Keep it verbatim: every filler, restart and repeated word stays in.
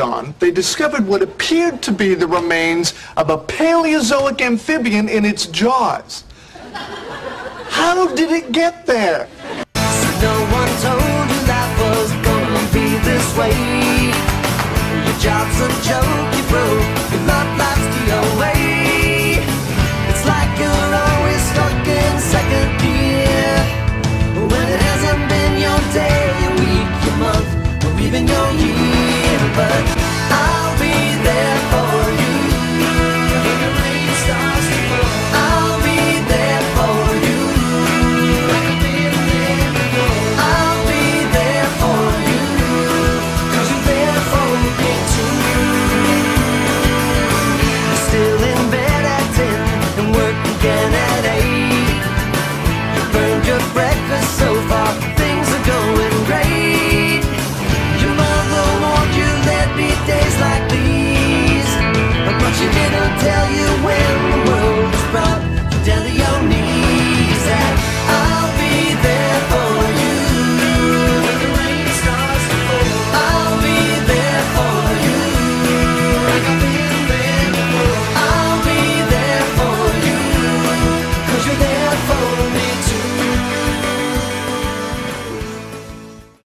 on, they discovered what appeared to be the remains of a Paleozoic amphibian in its jaws. How did it get there? So no one told you life was gonna be this way. Your job's a joke you broke, your love life's the away.